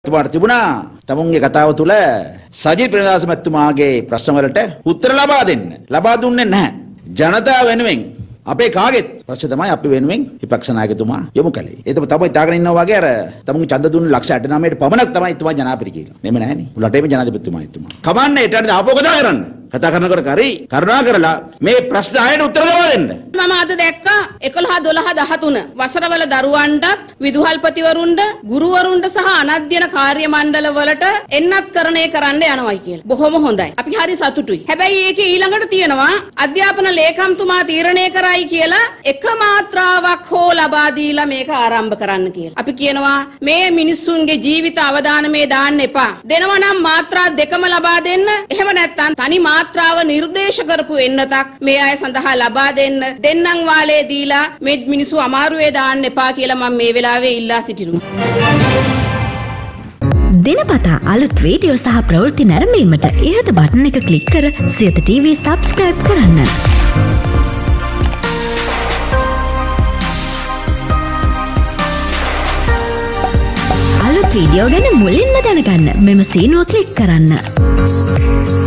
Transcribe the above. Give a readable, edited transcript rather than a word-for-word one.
තුමාට තිබුණා තමුන්ගේ කතාව තුළ සජිත් ප්‍රේමදාස මැතිතුමාගේ ප්‍රශ්න වලට උත්තර ලබා දෙන්න. ලබා දුන්නේ නැහැ. ජනතාව වෙනුවෙන් අපේ කාගෙත් ප්‍රශ්න තමයි අපි වෙනුවෙන් විපක්ෂ නායකතුමා යොමු කළේ. ඒක තමයි තාගෙන ඉන්නවා වගේ අර තමුන්ගේ ඡන්ද දුන්නේ ලක්ෂ 89ට පමණක් තමයි තුමා ජනාධිපති කියලා. නෙමෙයි නෑනේ. උලටේම ජනාධිපතිතුමා ඉතුමා. කමන්නේ ඊට ආපහු කතා කරන්න. කතා කරනකොට කරි කරුණා කරලා මේ ප්‍රශ්න අයට උත්තර ලබා දෙන්න. මම අද දැක්කා 11 12 13 වසරවල දරුවන්ටත් විදුහල්පතිවරුන්ට ගුරුවරුන්ට සහ අනධ්‍යයන කාර්ය මණ්ඩල වලට එන්නත්කරණය කරන්න යනවායි කියලා. බොහොම හොඳයි. අපි හරි සතුටුයි. හැබැයි ඒකේ ඊළඟට තියෙනවා අධ්‍යාපන ලේකම්තුමා තීරණය කරයි කියලා එක මාත්‍රාවක් හෝ ලබා දීලා මේක ආරම්භ කරන්න කියලා. අපි කියනවා මේ මිනිස්සුන්ගේ ජීවිත අවදානමේ දාන්න එපා. දෙනවා නම් මාත්‍රා දෙකම ලබා දෙන්න. එහෙම නැත්නම් තනි මාත්‍රාව නිර්දේශ කරපු එන්නතක් මේ අය සඳහා ලබා දෙන්න. දෙන්නම් වාලේ දීලා මේ මිනිස්සු අමාරුවේ දාන්න එපා කියලා මම මේ වෙලාවේ ඉල්ලා සිටිනවා. දිනපතා අලුත් වීඩියෝ සහ ප්‍රවෘත්ති නැරඹීමට ඉහත බටන් එක ක්ලික් කර සියත TV subscribe කරන්න. අලුත් වීඩියෝ ගැන මුලින්ම දැනගන්න මෙම සීනුව ක්ලික් කරන්න.